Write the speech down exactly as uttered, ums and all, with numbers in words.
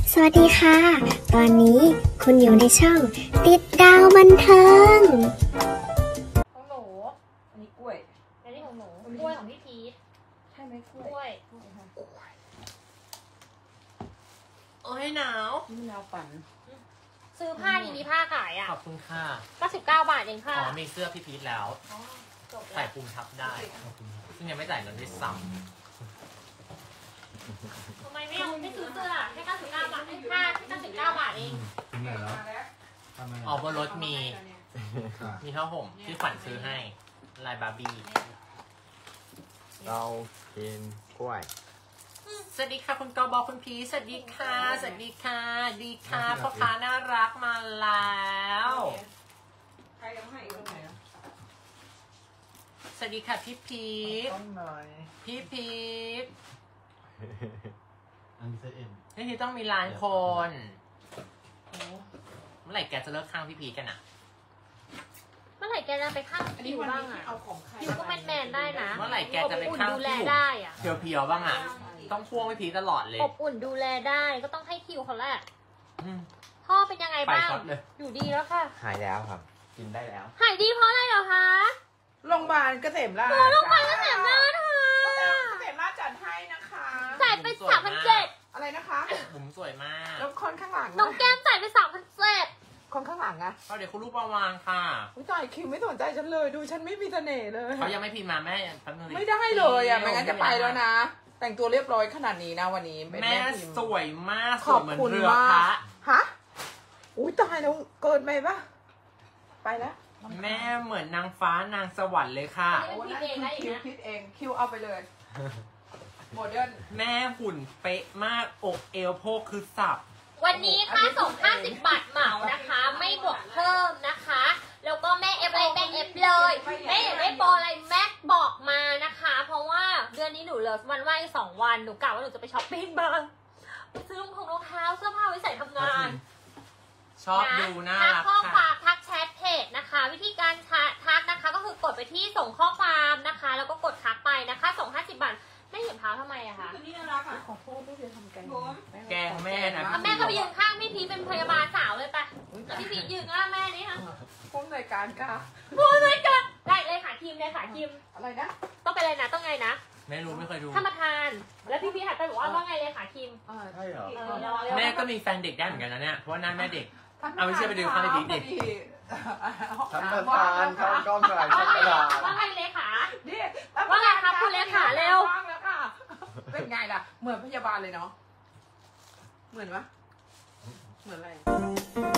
สวัสดีค่ะตอนนี้คุณอยู่ในช่องติดดาวบันเทิงของหนูอันนี้กล้วยอันนี้ของหนูกล้วยของพี่พีทใช่ไหมกล้วยกล้วยโอ้ยหนาวนี่หนาวปั่นซื้อผ้าดีมีผ้าขายอ่ะขอบคุณค่ะเก้าสิบเก้าบาทเองค่ะอ๋อมีเสื้อพี่พีทแล้วใส่ภูมิทับได้ซึ่งยังไม่จ่ายเงินด้วยซ้ำทำไมไม่เอาไม่ซื้อเสื้อแค่เก้าสิบเก้าบาทให้ผ้าแค่เก้าสิบเก้าบาทเองถึงไหนแล้วออกบนรถมีมีผ้าห่มที่ฝันซื้อให้ลายบาร์บี้เรากินกล้วยสวัสดีค่ะคุณกบคุณพีสวัสดีค่ะสวัสดีค่ะดีค่ะพ่อค้าน่ารักมาแล้วใครยังให้อีกตรงไหนอ่ะสวัสดีค่ะพี่พีทพี่พีทอันนี้เซเอ็มพี่พีทต้องมีล้านคนเมื่อไหร่แกจะเลิกข้างพี่พีทกันอ่ะเมื่อไหร่แกจะไปข้างผิวบ้างอ่ะผิวก็แมนแมนได้นะเมื่อไหร่แกจะไปข้างดูแลได้อ่ะเพียวๆบ้างอ่ะต้องพ่วงพี่พีทตลอดเลยอบอุ่นดูแลได้ก็ต้องให้คิวเขาแหละพ่อเป็นยังไงบ้างอยู่ดีแล้วค่ะหายแล้วครับกินได้แล้วหายดีเพราะอะไรเหรอคะโรงพยาบาลเกษมราชโรงพยาบาลเกษมราชค่ะเกษมราชจัดให้นะคะจ่ายไปสามพันเจ็ดอะไรนะคะผมสวยมากแล้วคนข้างหลังน้องแก้มจ่ายไปสามพันเจ็ดคนข้างหลังอะเดี๋ยวคุณลูกประวางค่ะอุ้ยจ่ายคิวไม่สนใจฉันเลยดูฉันไม่มีเสน่ห์เลยเขายังไม่พิมพ์มาแม่ไม่ได้เลยอ่ะไม่งั้นจะไปแล้วนะแต่งตัวเรียบร้อยขนาดนี้นะวันนี้แม่สวยมากสวยเหมือนเรือพระฮะอุ้ยตายแล้วเกินไปปะไปแล้วแม่เหมือนนางฟ้านางสวรรค์เลยค่ะโอ้นั่นคิวคิดเองคิวเอาไปเลยโมเดิร์นแม่หุ่นเป๊ะมากอกเอวโพกคือสับวันนี้ค่าส่งห้าสิบบาทเหมานะคะไม่บวกเพิ่มนะคะแล้วก็แม่เอฟอะไรแม่เอฟเลยแม่อยากได้โปรอะไรแม่บอกมานะคะเพราะว่าเดือนนี้หนูเหลือวันว่างสองวันหนูกะว่าหนูจะไปช้อปปิ้งบ้างไปซื้อรองรองเท้าเสื้อผ้าไว้ใส่ทำงานชอบดูน่ารักค่ะทักข้อความทักแชทเพจนะคะวิธีการทักนะคะก็คือกดไปที่ส่งข้อความนะคะแล้วก็กดทักไปนะคะส่งห้าสิบบาทไม่เห็นเท้าทำไมอะคะนี่น่ารักอะขอโทษไม่เคยทำแกงแกงแม่นะแม่ก็ไปยืนข้างพี่พีเป็นพยาบาลสาวเลยไปแล้วพี่พียืนข้างแม่นี่ค่ะผู้อำนวยการค่ะผู้อำนวยการได้เลยค่ะทีมเลยค่ะทีมอะไรนะต้องไปเลยนะต้องไงนะไม่รู้ไม่เคยดูท่านประธานแล้วพี่พีหัดไปบอกว่าว่าไงเลยค่ะทีมใช่เหรอแม่ก็มีแฟนเด็กได้เหมือนกันนะเนี่ยเพราะว่าหน้าแม่เด็กเอาไม่เชื่อไปดูข้างในดีดิท่านประธานเข้ากล้องหน่อยท่านประธานว่าไงเลยค่ะว่าไงครับคุณเลขาเร็วเป็นไงล่ะเหมือนพยาบาลเลยเนาะเหมือนปะเหมือนอะไร